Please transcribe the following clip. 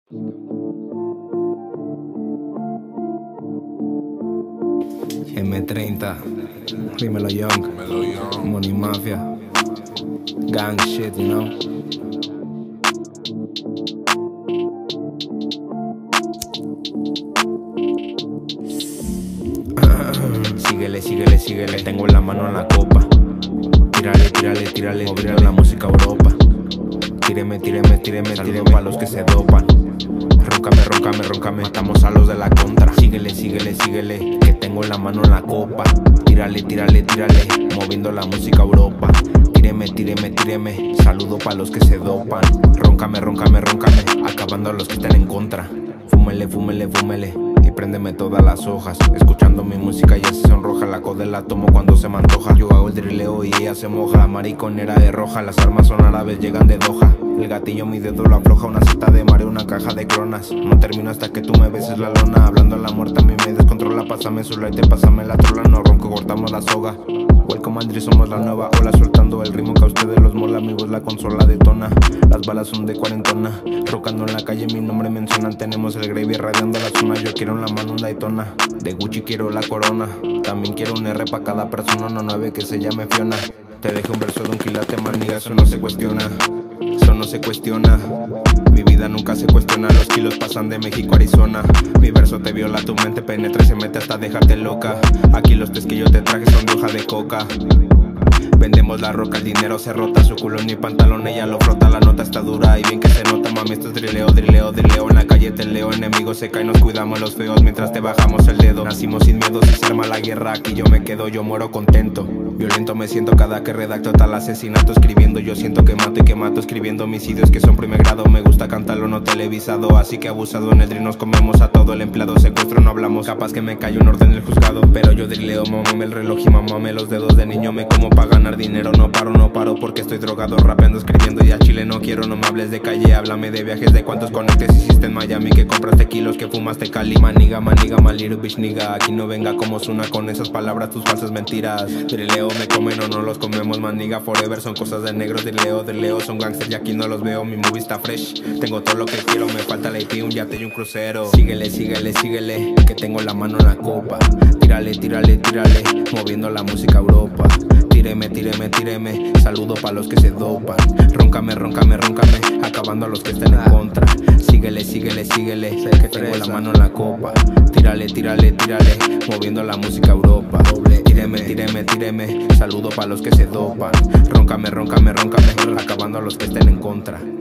M30, dímelo Young, Money Mafia, gang shit, you know. Síguele, síguele, síguele, tengo la mano en la copa. Tírale, tírale, tírale, moviendo la música a Europa. Tíreme, tíreme, tíreme, tíreme pa' los que se dopan. Róncame, róncame, róncame, matamos a los de la contra. Síguele, síguele, síguele, que tengo la mano en la copa. Tírale, tírale, tírale, moviendo la música a Europa. Tíreme, tíreme, tíreme, saludo pa' los que se dopan. Róncame, róncame, róncame, acabando a los que están en contra. Fúmele, fúmele, fúmele, y préndeme todas las hojas. Escuchando mi música ya se sonroja, la coda la tomo cuando se me antoja. Yo hago el drileo y ella se moja, la mariconera de roja. Las armas son árabes, llegan de Doha. El gatillo mi dedo lo afloja, una seta de mar y una caja de cronas. No termino hasta que tú me beses la lona. Hablando a la muerte a mí me descontrola. Pásame su light, pásame la trola. No ronco, cortamos la soga. Welcome Andri, somos la nueva ola. Soltando el ritmo que a ustedes los mola. Mi voz la consola detona. Las balas son de cuarentona. Rocando en la calle mi nombre mencionan. Tenemos el gravy radiando la zona. Yo quiero en la mano un Daytona. De Gucci quiero la corona. También quiero un R pa' cada persona. No 9 que se llame Fiona. Te dejo un verso de un quilate, maniga, eso no se cuestiona. Eso no se cuestiona. Mi vida nunca se cuestiona. Los kilos pasan de México a Arizona. Mi verso te viola, tu mente penetra y se mete hasta dejarte loca. Aquí los tés que yo te traje son de hoja de coca. Vendemos la roca, el dinero se rota. Su culo en mi pantalón, ella lo frota. La nota está dura y bien que se nota. Mami, esto es drileo, drileo, drileo. En la calle te leo, enemigos se caen, nos cuidamos los feos mientras te bajamos el dedo. Nacimos sin miedo, si se arma la guerra aquí yo me quedo, yo muero contento. Violento me siento cada que redacto tal asesinato. Escribiendo yo siento que mato y que mato. Escribiendo homicidios que son primer grado. Me gusta cantarlo no televisado, así que abusado. En el drill nos comemos a todo, el empleado secuestro no hablamos. Capaz que me cayó un orden del juzgado, pero yo drileo, mamame el reloj y mamame los dedos de niño. Me como pa' ganar dinero, no paro porque estoy drogado, rapeando, escribiendo y a Chile no quiero. No me hables de calle, háblame de viajes, de cuántos conectes hiciste en Miami, que compraste kilos, que fumaste Cali. Maniga, maniga, my little bitch nigga. Aquí no venga como Zuna con esas palabras, tus falsas mentiras. Drileo, me comen o no los comemos, maniga forever. Son cosas de negros, drileo, son gangsters y aquí no los veo. Mi movie está fresh, tengo todo lo que quiero. Me falta la IP, un yate y un crucero. Síguele, síguele, síguele, que tengo la mano en la copa. Tírale, tírale, tírale, moviendo la música a Europa. Tíreme, tíreme, tíreme, saludo pa' los que se dopan. Róncame, róncame, róncame, acabando a los que estén en contra. Síguele, síguele, síguele, que tengo la mano en la copa. Tírale, tírale, tírale, moviendo la música a Europa. Tíreme, tíreme, tíreme, saludo pa' los que se dopan. Róncame, róncame, róncame, acabando a los que estén en contra.